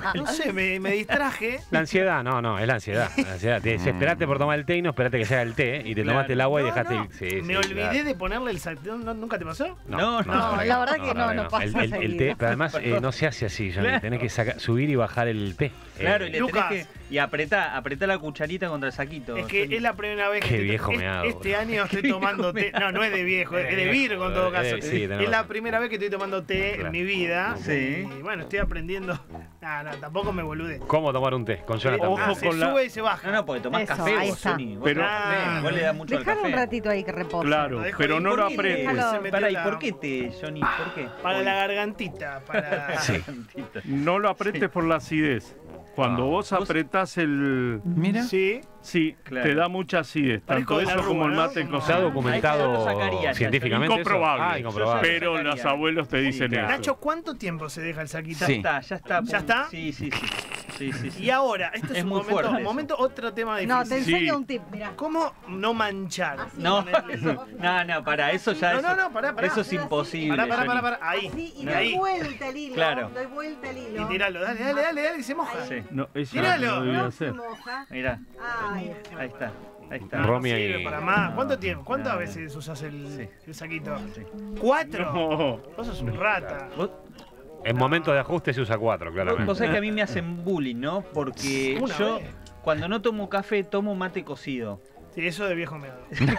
No sé, me distraje. La ansiedad, no, es la ansiedad. La ansiedad. Te desesperaste por tomar el té y no esperaste que sea el té. Y te tomaste el agua y dejaste el... Sí, me olvidé de ponerle el sacito. ¿Nunca te pasó? No, la verdad que no pasa. El té, pero además no se hace así, Johnny. Claro. Tenés que subir y bajar el té. Claro, y le Lucas. tenés que... Y apretá la cucharita contra el saquito. Es que es la primera vez que Qué viejo me hago, este año estoy tomando té. No es de viejo, es de Virgo en todo caso. Sí, Es la primera vez que estoy tomando té en mi vida. Sí. Y bueno, estoy aprendiendo. Tampoco me bolude. ¿Cómo tomar un té? Con Jonathan. Ojo Se con la- sube y se baja. No, porque tomás Eso, café ahí vos, está. Johnny. Vos Pero- tomás café, vos le das mucho al Dejalo café. un ratito ahí que repose. Claro, Lo dejo pero ahí. no ¿Por lo qué? apretes. Déjalo. Se metió Pará, ¿y la- por qué té, Johnny? ¿Por qué? Para la gargantita, para... Sí. No lo apretes por la acidez. Cuando vos apretás el... Mira. Sí. Sí, Claro. te da mucha acidez. Parezco Tanto de la eso Rúa, como el ¿no? mate Como- ¿Está Ahí yo documentado lo sacaría ya, científicamente eso? Incomprobable. Ah, incomprobable. Pero sacaría. los abuelos te dicen claro. eso. Nacho, ¿cuánto tiempo se deja el saquito? Sí. Ya está. ¿Ya está? Sí. Y ahora, este es Es un muy fuerte eso. momento, otro tema difícil. No, te enseño Sí. un tip, mirá. ¿Cómo no manchar? No, Ponerle eso. para eso ya No, pará. eso es imposible. Pará. Johnny. Ahí. Así, y ahí. doy vuelta el hilo. Claro. Doy vuelta el Y hilo. tiralo, dale, se moja. Sí. No, eso Tíralo. no lo debía No se hacer. moja. Mirá, Ay, ahí está. No, Romy no sirve ahí. para más. ¿Cuánto tiempo? ¿Cuántas No. veces usas el saquito? Sí. ¿4? No. Vos sos un rata. En momentos de ajuste se usa 4, claramente. Vos sabés que a mí me hacen bullying, ¿no? Porque Una yo, vez. cuando no tomo café, tomo mate cocido. Sí, eso de viejo meado.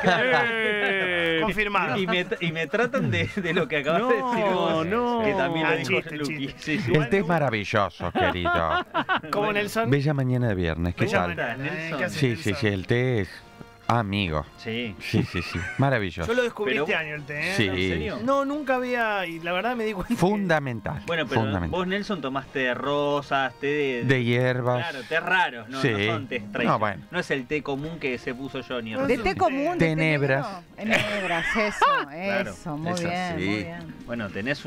¡Eh! Confirmado. Y me tratan de lo que acabas de decir vos. no. Que también lo dijo Chiste. Luqui. Sí. El té es maravilloso, querido. Como Nelson. Bella mañana de viernes, ¿qué Bella tal? mañana, Nelson? ¿qué hace Sí, Nelson? el té es amigo. Sí. Sí, maravilloso. Yo lo descubrí Pero- este año el té, ¿eh? Sí. ¿En serio? No, nunca había. Y la verdad me di cuenta. Fundamental. Bueno, pero fundamental. vos, Nelson, tomaste de rosas, té De hierbas. Claro, té raros, no, Sí. no son té No, tradicionales. bueno. No es el té común que se puso Johnny. No, De té común. de té Tenebras. negro. Tenebras, eso, Claro. eso. Muy Es bien, así. muy bien. Bueno, tenés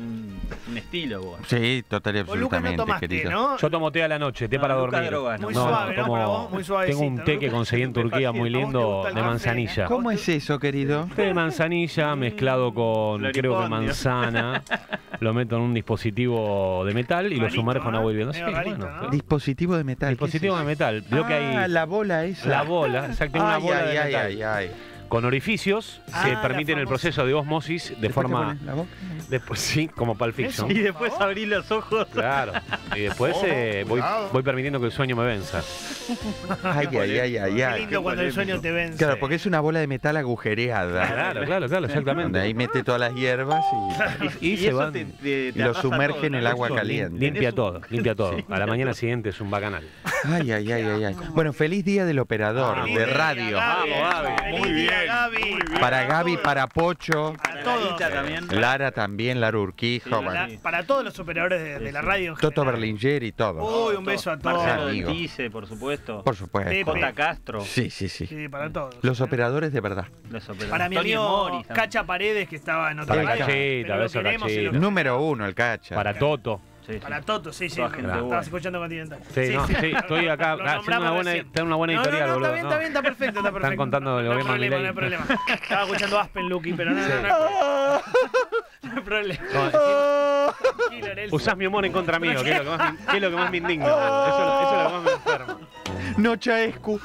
un estilo vos. Sí, total y Vos, Lucas, no absolutamente, tomaste, querido. ¿no? Yo tomo té a la noche, té No, para Luca dormir. droga, Muy no. suave, ¿no? tomo- Para vos, muy suavecito. Tengo un té ¿no? que conseguí en Turquía muy ¿A vos te lindo gusta el de café? manzanilla. ¿Cómo es eso, querido? Té de manzanilla mezclado con, creo que Floripondio. manzana. Lo meto en un dispositivo de metal y lo Rarito, sumerjo en ¿no? agua hirviendo. Medio Sí, rarito, bueno, ¿no? Dispositivo de metal. ¿qué es dispositivo eso? de metal. Veo que hay La bola esa. la bola, exacto, una Ay, bola de ay, metal. ay, ay. Con orificios que la permiten el famosa. proceso de osmosis de Después te forma... pones la boca. Después, sí, como Pulp Fiction. Y después abrí los ojos. Claro. Y después voy permitiendo que el sueño me venza. Ay, ay, ay, ay, Qué ay. lindo cuando el sueño te vence. Claro, porque es una bola de metal agujereada. Claro, Donde exactamente. ahí mete todas las hierbas Y se eso van... y lo arrasa sumerge todo, en el ¿no? agua Eso, caliente. Limpia todo, limpia todo. Sí, A la mañana siguiente es un bacanal. Ay, ay, ay, ay, ay. Bueno, feliz día del operador, Feliz de día, radio. Gaby. Vamos, Gaby. Feliz Muy día, bien, Gaby. muy bien. Para Gaby, para Pocho, Para todos. Larita también. Lara también, Lara Urquijo, Sí, bueno, Para todos los operadores de la radio en Toto general. Berlinger y todo. Uy, un beso a todos. Marcelo Amigo. Tice, por supuesto. Por supuesto. Pepe. J. Castro. Sí, sí, sí. Sí, para todos. Los operadores de verdad. Los operadores. Para mi Tony amigo Morris también. Cacha Paredes, que estaba en otra Para radio, Cachita, pero lo beso queremos y Cachita. lo- Número uno, el cacha. Para Toto. Sí, sí. Para Toto, sí, Toda gente estabas buena. escuchando Continental. Sí, estoy acá Lo haciendo nombramos una buena, recién. está una buena editorial, no, boludo. está bien, está perfecto, está perfecto. Están contando el no hay gobierno de problema, Milei. no hay problema. Estaba escuchando Aspen, Lucky, pero no hay problema. Tranquilo, Nelson. Usás mi humor en contra mío, que es lo que más me indigna. Eso es lo que más me enferma. Nochaescu.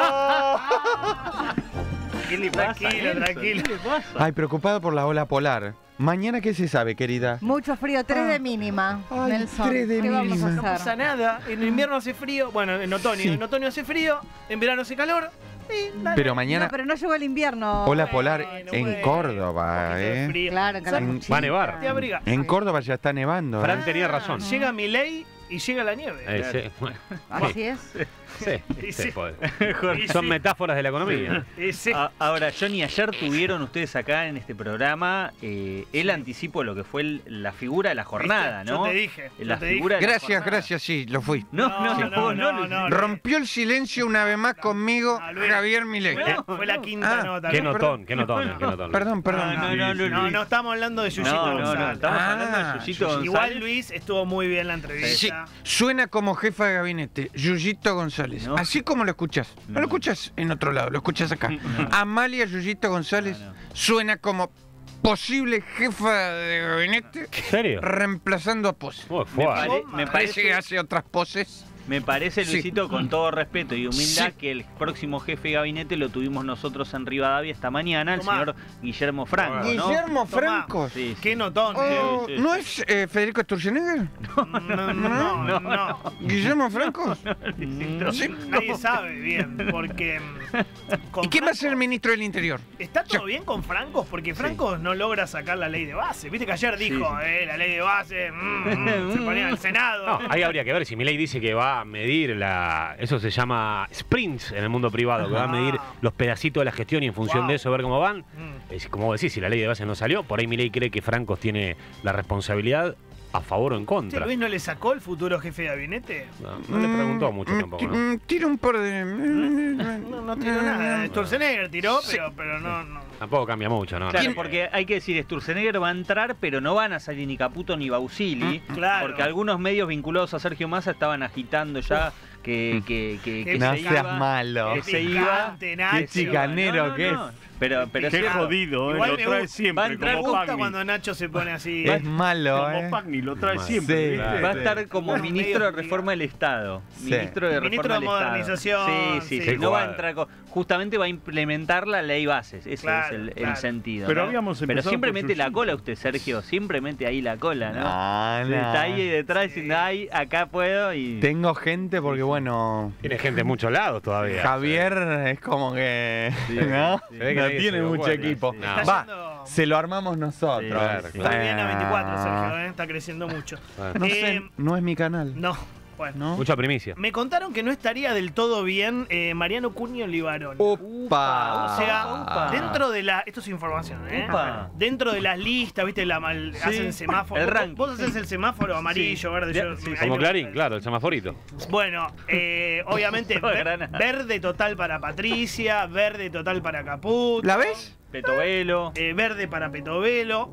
¿Qué le pasa? Tranquilo, Nelson? tranquilo. ¿Qué le pasa? Ay, preocupado por la ola polar. Mañana, ¿qué se sabe, querida? Mucho frío, 3 de mínima, Ay, Nelson. 3 de ¿Qué vamos mínima. a No pasa hacer? nada. En invierno hace frío. Bueno, en otoño. Sí. En otoño hace frío. En verano hace calor. Sí, dale. Pero mañana, No, pero no llegó el invierno. ola polar Bueno, en bueno, Córdoba, un poquito de ¿eh? frío. Claro, en ¿Sabes? Calamuchita. Va a nevar. Te abriga. En Córdoba ya está nevando. Fran ¿eh? tenía razón. Llega Milei y llega la nieve. Sí, bueno, Así es. sí, Y sí, sí. joder. Y Son sí. metáforas de la economía. Y sí. Ahora, Johnny, ayer tuvieron ustedes acá en este programa el anticipo de lo que fue la figura de la jornada, ¿Viste? ¿no? Yo te dije. La yo te dije. figura de la Gracias, jornada. gracias, sí, lo fui. No, No. Rompió el silencio una vez más conmigo No, Luis. Javier Milei. Fue la quinta Ah, nota. Qué ¿no? notón, qué notón, qué notón. Perdón, perdón. No, estamos hablando de Yuyito No, González. estamos hablando de Yuyito González. Igual Luis estuvo muy bien la Sí, entrevista. suena como jefa de gabinete, Yuyito González. No. Así como lo escuchás. No lo escuchás en otro lado, lo escuchás acá. Amalia Yuyito González No. suena como posible jefa de gabinete ¿En serio? reemplazando a Pose. Oh, fue. Me Parece que hace otras poses. Me parece, Sí. Luisito, con todo respeto y humildad, Sí. que el próximo jefe de gabinete lo tuvimos nosotros en Rivadavia esta mañana, el Tomá. señor Guillermo Franco, ¿no? Guillermo Tomá. Franco. Sí, sí. Qué notón. Oh, sí, ¿No sí. es Federico Sturzenegger? No. ¿Guillermo Franco? Sí. Nadie sabe bien, porque... con ¿Y quién va a Franco- ser el ministro del Interior? ¿Está todo bien con Francos? Porque Francos no logra sacar la ley de base. Viste que ayer dijo, la ley de base, se ponía en el Senado. No, ahí habría que ver si Milei dice que va a medir eso se llama sprints en el mundo privado, que va a medir los pedacitos de la gestión y en función Wow. de eso ver cómo van. Mm. Es como decís, si la ley de base no salió, por ahí Milei cree que Francos tiene la responsabilidad a favor o en ¿Este contra. Luis no le sacó el futuro jefe de gabinete? No le preguntó mucho tampoco, ¿no? Tira un par de... No tiró nada. Sturzenegger tiró, Sí. pero no. Tampoco cambia mucho, ¿no? Claro, porque hay que decir, Sturzenegger va a entrar, pero no van a salir ni Caputo ni Bausili, Claro. porque algunos medios vinculados a Sergio Massa estaban agitando ya que No se seas iba, malo. que se iba. Picante, Nacho. Qué chicanero que es. Pero Qué es cierto. jodido, Igual lo me trae gusta. Va a siempre, entrar Me como gusta Pagni. cuando Nacho se pone así. Es malo, Como Pagni, lo trae Sí. siempre. ¿viste? Va a estar como Bueno, ministro medio de Reforma del Estado. Sí. Ministro de Ministro Reforma de del Modernización, Estado. Sí, sí. no va a entrar justamente va a implementar la ley bases. Ese Claro, es el claro. sentido. Pero ¿no? habíamos Pero empezado siempre por mete la Yushito. cola usted, Sergio. Siempre mete ahí la cola, ¿no? No. Está ahí detrás diciendo, ay, acá puedo y... Tengo gente porque, bueno, Tiene gente en muchos lados todavía. Javier es como que, ¿no? Se ve que No nadie tiene se dio mucho cuenta. equipo. Sí. Está Va, yendo- se lo armamos nosotros. Sí, claro, Muy bien a 24, Sergio, Ah. está creciendo mucho. No sé, no es mi canal. No, bueno. ¿No? Mucha primicia. Me contaron que no estaría del todo bien Mariano Cunio Libarón. Upa. O sea, dentro de la... Esto es información, ¿eh? Upa. Dentro de las listas, ¿viste? Hacen semáforo. el Vos- ranking. Vos haces el semáforo amarillo, verde. Ya, yo- sí, ahí Como me- Clarín, claro, el semaforito. Bueno, obviamente, Toda Granada. verde total para Patricia, verde total para Caput. ¿La ves? Petovelo. Verde para Petovelo.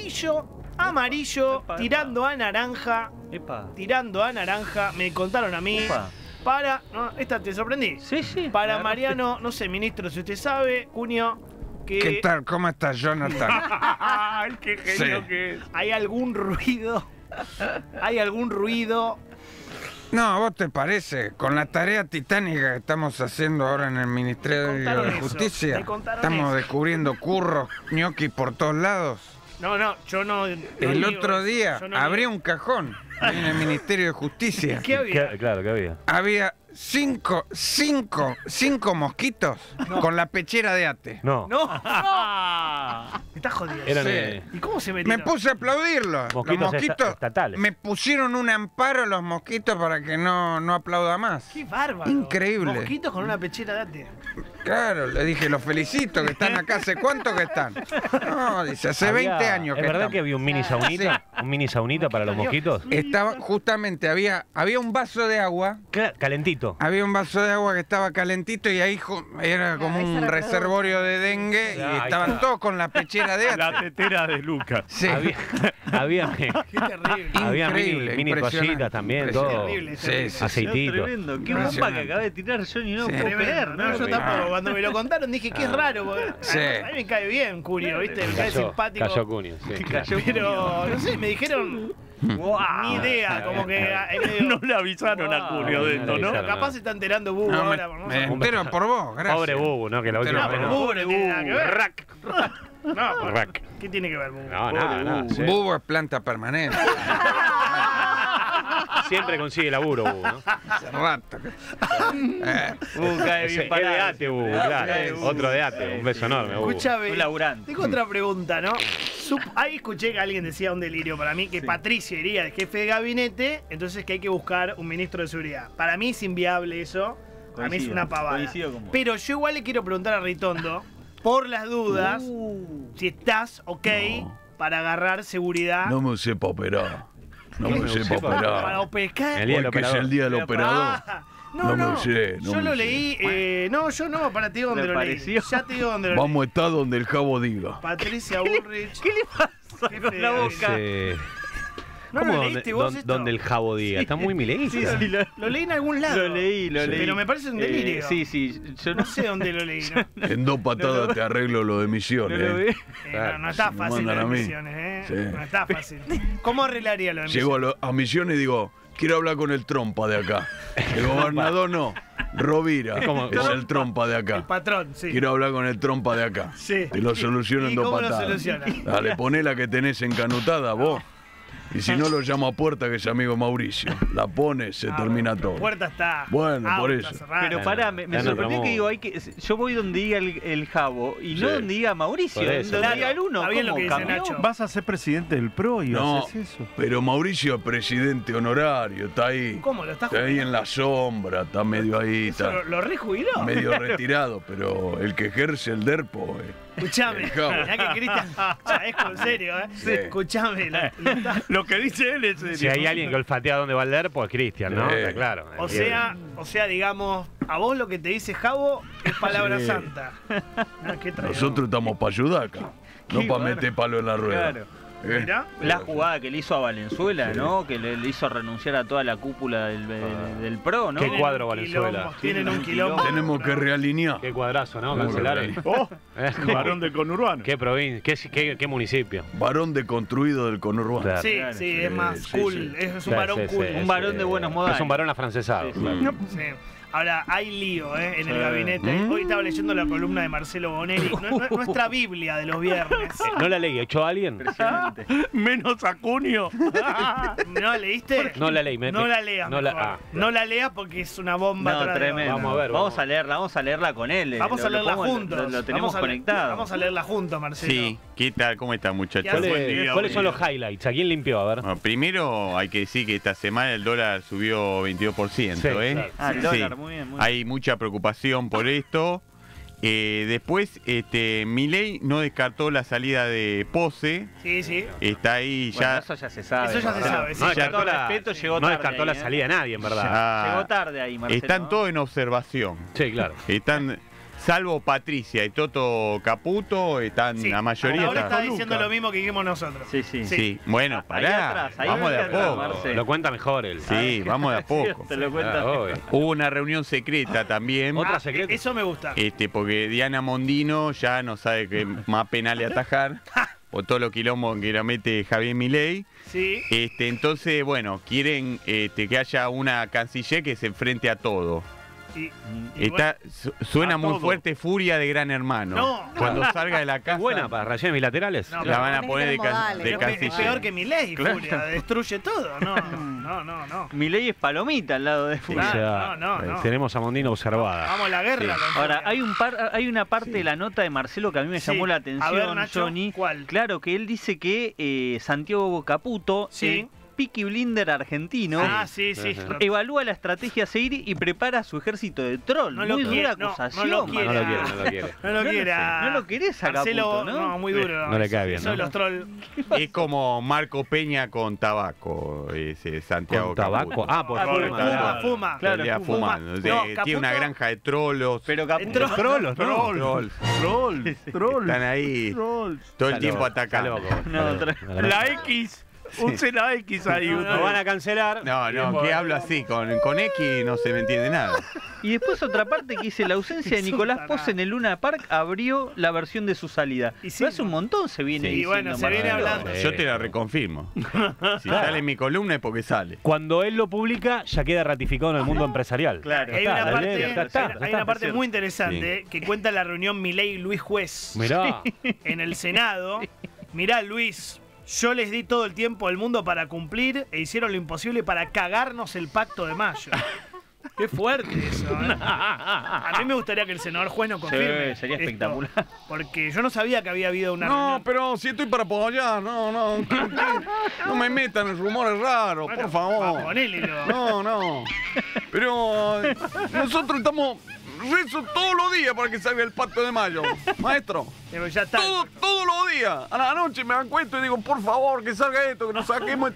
Amarillo, Epa, tirando a naranja. Epa. Tirando a naranja. Me contaron a mí. Epa. Para... No, esta te sorprendí. Sí, sí. Para la Mariano, no sé, ministro, si usted sabe, Cunio, que ¿Qué tal? ¿Cómo estás, Jonathan? ¡Ay, qué genio Sí. que es! hay algún ruido. Hay algún ruido. No, ¿vos te parece? Con la tarea titánica que estamos haciendo ahora en el Ministerio contaron de eso, Justicia, me contaron estamos eso. descubriendo curros, ñoqui por todos lados. No, yo no. El digo otro eso, día yo no abrí digo- un cajón en el Ministerio de Justicia. ¿Qué había? Claro, que había. Había cinco mosquitos con la pechera de ate. No. No, no. Me estás jodiendo. Eran Sí. ¿Y cómo se Me metieron? puse a aplaudirlos. Mosquitos Los mosquitos estatales. me pusieron un amparo los mosquitos para que no aplauda más. Qué bárbaro. Increíble. Mosquitos con una pechera de ate. Claro, le dije, los felicito, que están acá. ¿Hace cuánto que están? No, dice, hace Había- 20 años ¿Es que verdad están. que había un mini saunita? ¿Un mini saunita para los mosquitos? Estaba, justamente, había un vaso de agua. Calentito. Había un vaso de agua que estaba calentito y ahí era como ahí se un reproduce. reservorio de dengue y Ahí estaban está. todos con la pechera de La ate. tetera de Lucas. Sí. Había Qué terrible. había Increíble, mini impresionante, toallitas también, impresionante. todo. Terrible, Sí, terrible. sí, sí. No, Aceitito. tremendo. Qué bomba que Impresionante. acaba de tirar Johnny, no Sí. puedo Tremendo, creer. no, yo tampoco. Cuando me lo contaron dije que es raro. Porque Sí. a mí me cae bien, Curio, ¿viste? Me cae simpático. Cayó Cunio, sí. Cayó Pero, no sé, me dijeron ni idea, como que No le avisaron a Cunio de esto, ¿no? Claro. capaz se está enterando Bubu No, ahora. no me sé. entero por vos, gracias. Pobre Bubu, ¿no? Que la Pero última No, vez pero no. Bubu no tiene nada que ver. Rack. No, pero- Rack. ¿qué tiene que ver Bubu? No, nada. Sí. Bubo es planta permanente. Siempre consigue laburo, Bubu, ¿no? Hace rato. cae Es bien de parado. ate, Bubu, claro. Otro de ate. Un beso enorme, Bubu. Escúchame, Un laburante. tengo otra pregunta, ¿no? Ahí escuché que alguien decía un delirio para mí, que Patricia iría de jefe de gabinete, entonces que hay que buscar un ministro de seguridad. Para mí es inviable eso, a mí es Coincido, una pavada. coincido con vos. Pero yo igual le quiero preguntar a Ritondo, por las dudas, si estás ok para agarrar seguridad. No me sepa operar. No ¿Qué? me sepa Para operar. operar. El día del Porque es operador. el día del operador. Ah, No me sé, no yo me lo sé. leí. No, yo no, para ti dónde ¿Le lo leí. pareció? Ya te digo dónde lo leí. Vamos a estar donde el jabo diga. Patricia Bullrich. ¿Qué le pasa Jefe con la de boca? ¿No ¿Cómo lo leíste vos esto? donde el Jabo diga? Está muy mileísta. Sí, Lo leí en algún lado. Lo leí. Pero me parece un delirio. Sí, yo No sé dónde lo leí. ¿No? En 2 patadas te arreglo lo de Misiones. no lo vi. No está Me fácil mandan las a mí. misiones, ¿eh? Sí. No está fácil. ¿Cómo arreglaría lo de Llego misiones? a Misiones y digo, quiero hablar con el trompa de acá. El gobernador no, Rovira es el trompa de El acá. patrón, sí. Quiero hablar con el trompa de acá. Sí. Te lo soluciono en ¿Y 2 cómo lo patadas. soluciona? Dale, poné la que tenés encanutada vos. Y si no, lo llamo a Puerta, que es amigo Mauricio. La pone, se termina todo. Puerta está. Bueno, por está eso. cerrada. Pero pará, me Está en sorprendió otro que digo, modo. yo voy donde diga el Jabo y no Sí. donde diga Mauricio, Por eso. donde diga el uno. Está bien lo ¿Cómo que dice cambió? Nacho. Vas a ser presidente del PRO y No, haces eso. pero Mauricio es presidente honorario, está ahí. ¿Cómo lo está Está ahí en la sombra, está medio ahí, Eso está lo rejubiló. medio retirado, pero el que ejerce el DERPO. Escuchame. El Jabo. Mirá que Cristian. Es en serio, ¿eh? Sí. Escuchame. Lo que dice él es serio. Si hay alguien que olfatea dónde va el DER, pues Cristian, ¿no? Sí. Está claro. O sea, digamos, a vos lo que te dice Jabo es palabra Sí. santa. Ah, qué traidor. Nosotros estamos para ayudar acá, no Qué para bueno. meter palo en la rueda. Claro. Mirá. La jugada que le hizo a Valenzuela, Sí. ¿no? Que le hizo renunciar a toda la cúpula del PRO, ¿no? Qué cuadro un Valenzuela. quilombo, Tienen un quilombo. Tenemos que realinear. Qué cuadrazo, ¿no? Muy Cancelar bien. el... Oh, ¿Eh? varón de conurbano. Qué provincia, qué municipio. Varón deconstruido del conurbano. Claro. Sí, Claro. sí, es más Sí, cool. sí. Es un Sí, varón sí, cool. sí, Un varón de buenos modales. Es un varón afrancesado. Sí, claro. Sí. Ahora, hay lío en el Sí. gabinete. Hoy estaba leyendo la columna de Marcelo Bonelli. Nuestra Biblia de los viernes. ¿No la leí? ¿Echó a alguien? Impresionante. Menos a Cunio. ¿No la leíste? No la leí. No la leas. No la- mejor. ah. No la leas porque es una bomba. No, atrás de tremendo. otra. Vamos a ver, Vamos a leerla con él. Vamos a leerla ponemos- juntos. Lo tenemos Vamos a conectado. Vamos a leerla juntos, Marcelo. Sí, ¿qué tal? ¿Cómo están, muchachos? ¿Qué ¿Cuáles haces? cuáles son los highlights? ¿A quién limpió? A ver. Bueno, primero hay que decir que esta semana el dólar subió 22%, Sí, ¿eh? claro. Ah, el Sí. dólar, muy bien, muy bien. Hay mucha preocupación por esto. Después, Milei no descartó la salida de Pose. Sí, sí. Está ahí Bueno, ya. eso ya se sabe. Eso ya se Marcelo. sabe, sí. No Ya descartó con la, respeto, llegó no tarde descartó ahí, la ¿eh? salida de nadie, en verdad. Ah, Llegó tarde ahí, Marcelo. están ¿no? todos en observación. Sí, claro. Están, salvo Patricia y Toto Caputo, están Sí. la mayoría. Ahora está están- diciendo lo mismo que dijimos nosotros. Sí, sí. Sí, bueno, Ahí pará. atrás, ahí vamos de a atrás, poco. Marcelo. Lo cuenta mejor él. Sí, vamos de a poco. Te lo cuenta. Ah, obvio. Hubo una reunión secreta también. Otra secreta. Eso me gusta. Porque Diana Mondino ya no sabe qué más penales atajar. O todo lo quilombo que la mete Javier Milei. Sí. Entonces, bueno, quieren que haya una canciller que se enfrente a todo. Y Suena A muy todo. fuerte Furia de Gran Hermano. No. Cuando salga de la casa, ¿Es buena para rayones bilaterales? No, la van a Tenés poner de, modales. de pero es canciller. peor que mi ley, Claro. Furia. Destruye todo. No. Mi ley es palomita al lado de O Furia. Claro. sea, no. tenemos a Mondino observada. Vamos a la guerra. Sí. con Ahora, Furia. hay una parte de la nota de Marcelo que a mí me Sí. llamó la A atención, ver, Nacho, Johnny. ¿cuál? Claro, que él dice que Santiago Caputo, Sí. Peaky Blinder argentino, Ah, sí. evalúa la estrategia a seguir y prepara a su ejército de troll. No lo Muy quiere, dura no, acusación. no lo quiere. No lo quiere, no lo quiere. No lo quiera. No lo querés a Marcelo, Caputo, ¿no? muy duro. No le cae bien, Eso de ¿no? los trolls. Es como Marco Peña con tabaco, ese Santiago ¿Con tabaco? Caputo. Ah, por Ah, fuma. fuma, claro. Fuma. Todo el día fuma. fumando. No, Tiene Caputo- una granja de trolos. Pero Caputo. Entró- Trolos, ¿no? Trolls. Troll. Están ahí Troll. todo el Está tiempo loco, atacando. está loco. No, Está loco. La X. Use la X ahí. No, usted. Lo van a cancelar. No, ¿qué hablo así? Con X no se me entiende nada. Y después otra parte que dice, la ausencia de Es un Nicolás tarado. Pose en el Luna Park abrió la versión de su salida. Y sí, Pero hace un montón se viene Sí, diciendo, bueno, se viene Marcelo. hablando. Yo te la reconfirmo. Si sale en mi columna es porque sale. Cuando él lo publica, ya queda ratificado en el mundo empresarial. Claro. Hay Ya una está, parte, ya está, ya hay está. una parte Es muy interesante que cuenta la reunión Milei-Luis Juez Mirá. en el Senado. Mirá, Luis, yo les di todo el tiempo al mundo para cumplir e hicieron lo imposible para cagarnos el pacto de mayo. Qué fuerte eso, ¿eh? A mí me gustaría que el senador juez nos confirme. Sí, sería esto, espectacular. Porque yo no sabía que había habido una No, reunión. pero si estoy para apoyar, no me metan en rumores raros, Bueno, por favor. ponélelo. No. Pero nosotros estamos rezo todos los días para que salga el Pacto de Mayo. Maestro. Pero ya está. Todos los días. A la noche me acuesto y digo, por favor, que salga esto, que nos saquemos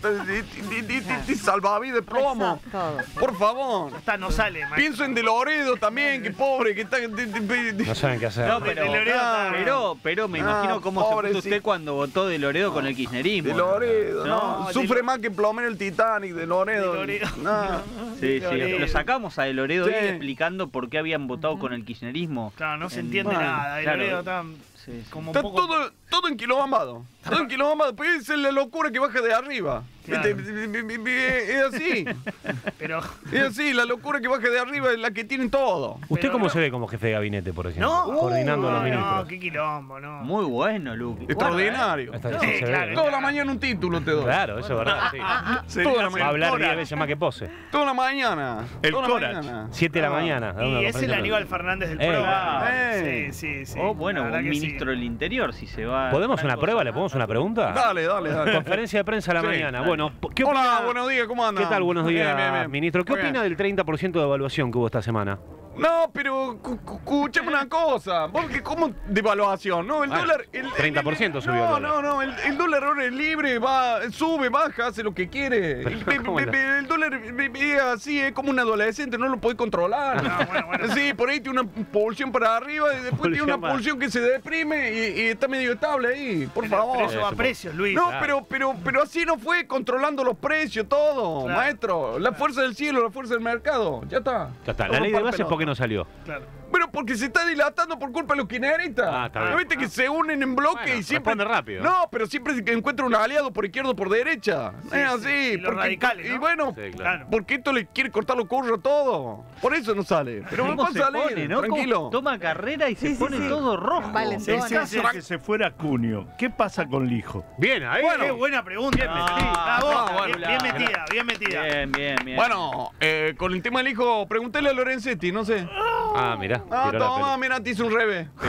este salvavidas de plomo. Todo. Por favor. Ya está, no sale, maestro. Pienso en De Loredo también, que pobre, que está... No saben qué hacer. No, De Loredo pero me imagino cómo se puso pobrecito. usted cuando votó de Loredo con el kirchnerismo. De Loredo, no. No, Sufre de más que Plomero el Titanic, de Loredo. De Loredo. No. Sí, Loredo. lo sacamos a De Loredo Sí. hoy explicando por qué habían votado con el kirchnerismo. Claro, no se En- entiende Bueno, nada. De claro. Loredo tan Sí, sí. como un Está poco... todo enquilomado. Todo enquilomado. Pues es la locura que baja de arriba. Claro. ¿Viste? Es así. Pero... Es así, la locura que baja de arriba es la que tienen todo. ¿Usted Pero cómo no. se ve como jefe de gabinete, por ejemplo? No, Coordinando a los no, ministros. no, qué quilombo, no. Muy bueno, Luke. Extraordinario. Esta- No, sí, se ve, claro. ¿eh? Toda la mañana un título te doy. Claro, eso es verdad, sí. Toda la Va a mañana. hablar 10 veces más que pose. Toda la mañana. El Toda la Corach. mañana. 7 de la mañana. da una Y es conferencia el de Aníbal prensa. Fernández del Claro. PRO. Sí, sí. O bueno, La verdad un que ministro sí. del Interior, si se va... ¿Podemos una algo prueba? ¿Le sana. podemos una pregunta? Dale. Conferencia de prensa a la Sí, mañana. dale. Bueno, ¿qué opina? Hola, buenos días, ¿cómo andan? ¿Qué tal? Buenos días, Bien. ministro. ¿Qué Muy opina bien. del 30% de evaluación que hubo esta semana? No, pero escuchame una cosa. Porque ¿cómo de evaluación? No, el Bueno, dólar... 30% subió el dólar. No, el dólar ahora es libre, sube, baja, hace lo que quiere. Pero, ¿cómo El dólar es así, es como un adolescente, no lo podés controlar. Bueno. Sí, por ahí tiene una pulsión para arriba y después tiene una Pulsión para- pulsión que se deprime y está medio estable ahí. Por Pero favor. eso va a precios, Luis. No, Claro. pero así no fue controlando los precios, todo, Claro. maestro. La fuerza del cielo, la fuerza del mercado. Ya está. Ya está. Todo La ley de para bases, pelota. ¿por qué no salió? Claro. Bueno, porque se está dilatando por culpa de los kirchneristas. Ah, está bien. ¿No viste que se unen en bloque Bueno, y siempre... responde rápido. No, pero siempre que encuentra un aliado por izquierda o por derecha. Sí, es sí. así. Y los radicales, Y ¿no? bueno, Sí, claro. Claro. porque esto le quiere cortar los curros a todo. Por eso no sale. Pero ¿Cómo va a se salir, pone, no? tranquilo. ¿Cómo toma carrera y se Sí, sí, pone sí. todo rojo. Valentón. En caso de que se fuera Cunio, ¿qué pasa con Lijo? Bien, ahí. Qué buena pregunta. Bien metida. Bravo, No, bueno, bien metida. Bien. Bueno, con el tema del hijo, pregúntele a Lorenzetti, no sé. Ah, mirá. Ah, tiró la toma, pelota. mira, te hizo un revés. Pero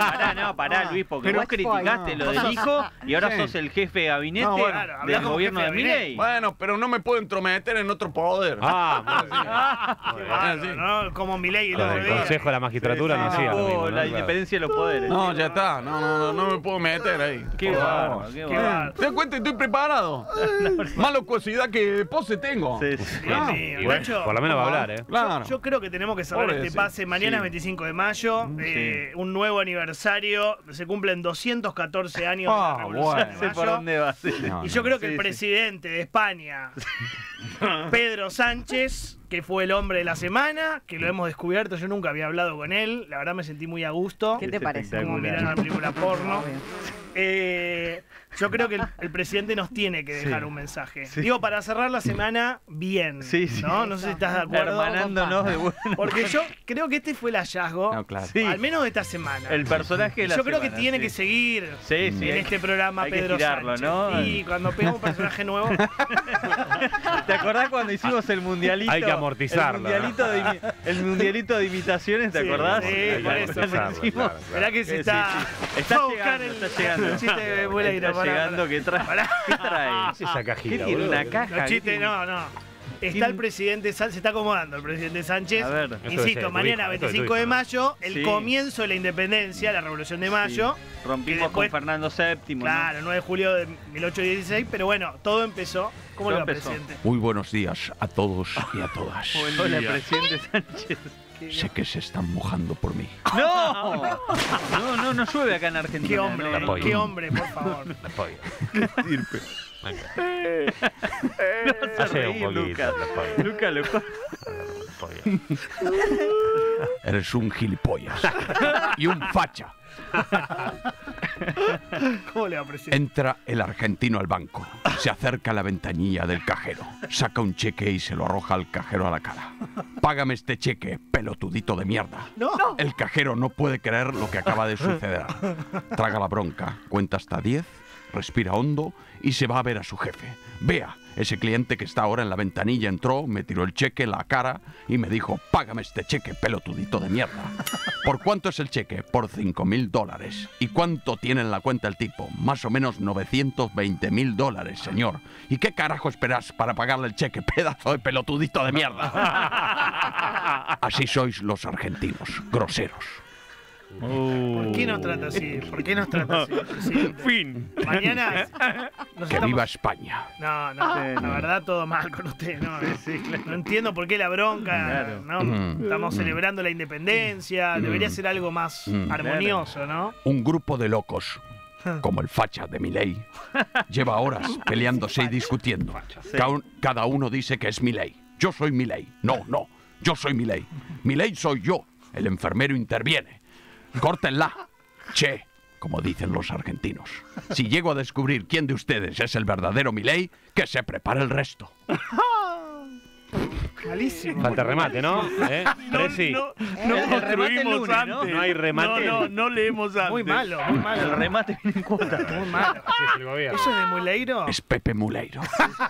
pará, Luis, porque Pero vos criticaste lo del hijo y ahora Sí. sos el jefe de gabinete No, bueno, claro, habla del como gobierno jefe de de gabinete. Milei. Bueno, pero no me puedo entrometer en otro poder. Ah, muy bien. Qué bárbaro, ¿no? Como Milei el Con otro el día. Consejo de la Magistratura no hacía lo mismo, ¿no? la Claro. independencia de los poderes. No, ya está. No me puedo meter ahí. Qué Por bárbaro, favor. qué Qué bárbaro. bárbaro. ¿Te das cuenta? Estoy preparado. Más locuacidad que pose tengo. Sí, sí. Dios Ah, mío, Y bueno, Nacho, por lo menos va a hablar, ¿eh? Claro. Yo creo que tenemos que cerrar Pobre este ese. pase. Mañana es Sí. 25 de mayo, un nuevo aniversario. Se cumplen 214 años de la Revolución bueno. de Sé por Mayo. dónde va. Sí. No, Y yo creo que Sí, el sí. presidente de España, Pedro Sánchez, que fue el hombre de la semana, que lo hemos descubierto, yo nunca había hablado con él, la verdad me sentí muy a gusto. ¿Qué te parece? Como mirar una película porno. Yo creo que el presidente nos tiene que dejar un mensaje. Digo, para cerrar la semana bien. Sí, sí. ¿No? No sé si estás de acuerdo. Hermanándonos de bueno. Porque yo creo que este fue el hallazgo, No, claro. Sí. al menos de esta semana. El personaje de la Yo creo que semana, tiene sí. que seguir Sí, sí, en hay- este programa hay que Pedro tirarlo, Sánchez. ¿no? Y cuando pega un personaje nuevo, ¿Te acordás cuando hicimos el mundialito? Hay que amortizarlo, El mundialito de imitaciones, ¿te Sí, acordás? sí, Hay que por eso. amortizarlo, Hicimos. claro, claro. verá que se Sí, está. sí. Está Va a buscar llegando, está llegando. el chiste de Buleiro, Está pará, llegando, pará. ¿qué trae? Pará. ¿Qué trae? ¿Qué es esa cajita, ¿Qué tiene? boludo? ¿Una caja? Los ¿Qué chistes, tiene? no. Está el presidente Sánchez, se está acomodando el presidente Sánchez. A ver. Esto debe Insisto, ser tu mañana hija, esto es tu 25 de hija, ¿no? mayo, el Sí. comienzo de la independencia, la revolución de mayo. Sí. Rompimos que después- con Fernando VII. ¿no? Claro, 9 de julio de 1816, pero bueno, todo empezó. ¿Cómo Todo le va, empezó. presidente? Muy buenos días a todos y a todas. Hola, presidente Sánchez. Sé que se están mojando por mí. ¡No! No llueve acá en Argentina. Qué hombre, no, no. apoyo. qué hombre, por favor. Apoyo. Venga. No vas a Hace un reír, poquito, Lucas. apoyo. Lucas, lo Apoyo. Eres un gilipollas. Y un facha. ¿Cómo le va, presidente? Entra el argentino al banco. Se acerca a la ventanilla del cajero. Saca un cheque y se lo arroja al cajero a la cara. Págame este cheque, pelotudito de mierda. No. El cajero no puede creer lo que acaba de suceder. Traga la bronca, cuenta hasta 10, respira hondo y se va a ver a su jefe. Vea, Ese cliente que está ahora en la ventanilla entró, me tiró el cheque en la cara y me dijo, págame este cheque, pelotudito de mierda. ¿Por cuánto es el cheque? Por $5.000. ¿Y cuánto tiene en la cuenta el tipo? Más o menos $920.000, señor. ¿Y qué carajo esperas para pagarle el cheque, pedazo de pelotudito de mierda? Así sois los argentinos, groseros. ¿Por qué nos trata así? ¿Por qué nos trata así, presidente? Fin. Mañana nos Que estamos- viva España. No, la verdad todo mal con usted, ¿no? No entiendo por qué la bronca, Claro. ¿no? Estamos celebrando la independencia, debería ser algo más armonioso, ¿no? Un grupo de locos, como el facha de Milei, lleva horas peleándose y discutiendo. Cada uno dice que es Milei. Yo soy Milei. No, yo soy Milei. Milei soy yo. El enfermero interviene. Córtenla. Che, como dicen los argentinos. Si llego a descubrir quién de ustedes es el verdadero Milei, que se prepare el resto. Malísimo. Falta remate, ¿no? Presi. No El remate el construimos lunes, ¿no? antes. No hay remate. No leemos antes. Muy malo, muy malo. El remate viene en cuota. Muy malo. Así es el gobierno. ¿Eso es de Muleiro? Es Pepe Muleiro.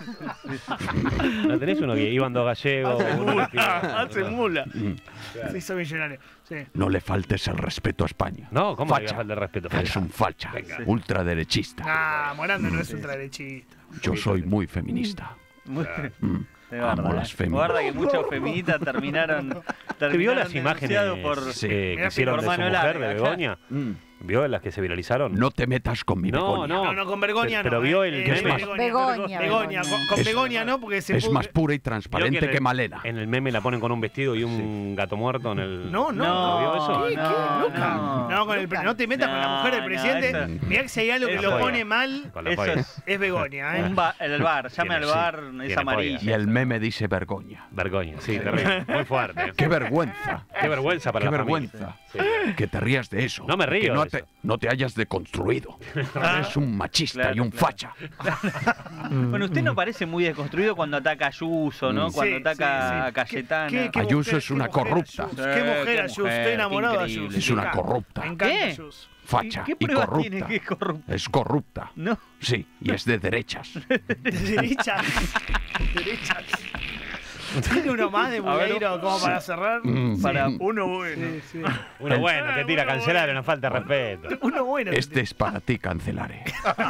¿No tenés uno que iban dos gallegos? uno Mula, hace mula. Se hizo millonario. Sí. No le faltes el respeto a España. No, ¿cómo le Facha. falta el respeto? Es un facha, ultraderechista. Ah, Morando no es ultraderechista. Yo soy muy feminista. Muy- Mm. de Amo verdad. las féminas. Guarda que muchos feministas terminaron ¿Te vio las imágenes denunciados por... que hicieron por de su mano mujer, larga, de claro. Begoña? ¿Vio las que se viralizaron? No te metas con mi No, Begoña. No, con Begoña Pero no. vio el que es meme. más- Begoña. Begoña, con Es- Begoña no, porque se Es puso- más pura y Vio transparente en que el- Malena. En el meme la ponen con un vestido y un gato muerto en el... No, No, ¿vio eso? ¿Qué? no, Luca? no. No, con el no te metas con la mujer del No, presidente. eso- Mirá que si hay algo que eso lo juega. pone mal, Con la Eso polla. es Begoña, ¿eh? el bar, llame al Tiene- bar, sí, es tiene amarillo. Y el meme dice vergoña. Vergoña, sí, terrible. Muy fuerte. ¿eh? ¡Qué vergüenza! Qué vergüenza para ¡Qué la vergüenza! familia. Sí. Que te rías de eso. No me río Que no de eso. no te hayas deconstruido. Eres un machista Claro, y un claro. facha. Bueno, usted no parece muy desconstruido cuando ataca a Ayuso, ¿no? Cuando Sí, ataca sí, sí. a Cayetana. Ayuso mujer- es una qué mujer corrupta. Ayuso, Sí, Qué mujer qué Ayuso, mujer, estoy enamorado de increíble. Ayuso. Es una Me encanta. corrupta. Me encanta ¿Qué? Ayuso. Facha ¿Qué y pruebas corrupta. tiene que es corrupta? Es corrupta. No. Sí, y es de derechas. De derechas. Derechas. ¿Tiene uno más de Muleiro como para cerrar? Para Uno bueno. Sí, sí. Uno bueno, te tira a cancelar, no falta respeto. Uno bueno. Este es para ti, Cancelare.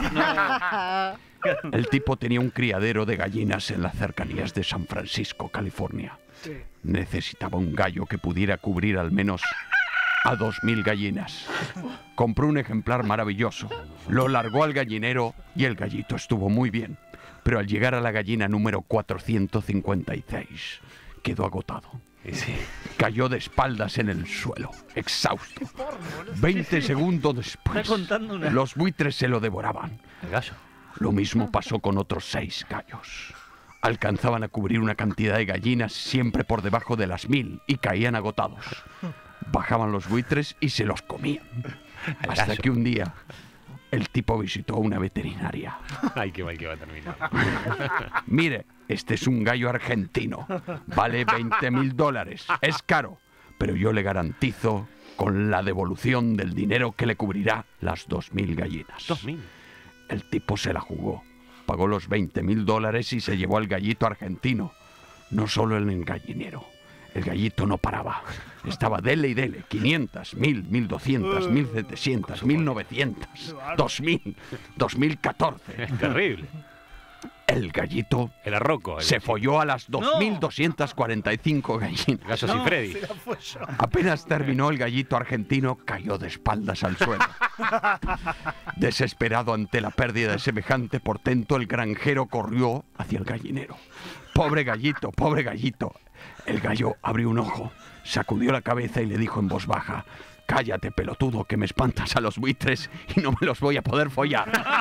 El tipo tenía un criadero de gallinas en las cercanías de San Francisco, California. Sí. Necesitaba un gallo que pudiera cubrir al menos a 2.000 gallinas. Compró un ejemplar maravilloso, lo largó al gallinero y el gallito estuvo muy bien. Pero al llegar a la gallina número 456, quedó agotado. Y sí. Cayó de espaldas en el suelo, exhausto. 20 segundos después, Está contando una- los buitres se lo devoraban. El gallo. Lo mismo pasó con otros 6 gallos. Alcanzaban a cubrir una cantidad de gallinas siempre por debajo de las 1.000 y caían agotados. Bajaban los buitres y se los comían. Hasta gallo. que un día el tipo visitó a una veterinaria. Ay, qué mal que va a terminar. Mire, este es un gallo argentino. Vale $20.000. Es caro, pero yo le garantizo con la devolución del dinero que le cubrirá las 2.000 gallinas. 2.000. El tipo se la jugó. Pagó los $20.000 y se llevó al gallito argentino. No solo en el gallinero. El gallito no paraba. Estaba dele y dele. 500, 1.000, 1.200, 1.700, 1.900, 2.000, 2014. Es terrible. El gallito El arroco. se folló a las 2.245 gallinas. Gallo sin Freddy. Se la fue yo. Apenas terminó el gallito argentino, cayó de espaldas al suelo. Desesperado ante la pérdida de semejante portento, el granjero corrió hacia el gallinero. Pobre gallito, pobre gallito. El gallo abrió un ojo, sacudió la cabeza y le dijo en voz baja: cállate, pelotudo, que me espantas a los buitres y no me los voy a poder follar.